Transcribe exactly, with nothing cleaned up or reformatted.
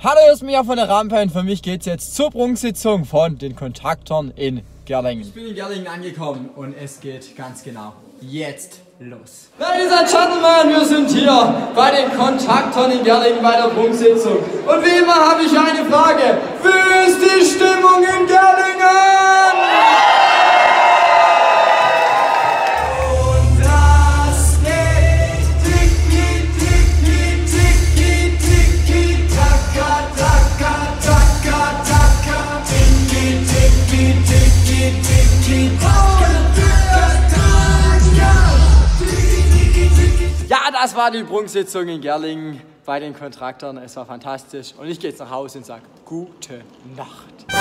Hallo, hier ist Mia von der Rampe und für mich geht es jetzt zur Prunksitzung von den Kontraktern in Gerlingen. Ich bin in Gerlingen angekommen und es geht ganz genau jetzt los. Ladies and Gentlemen, wir sind hier bei den Kontraktern in Gerlingen bei der Prunksitzung. Und wie immer habe ich eine Frage. Wie ist die Stimmung in Gerlingen? Ja, das war die Prunksitzung in Gerlingen bei den Kontraktern. Es war fantastisch und ich gehe jetzt nach Hause und sage gute Nacht.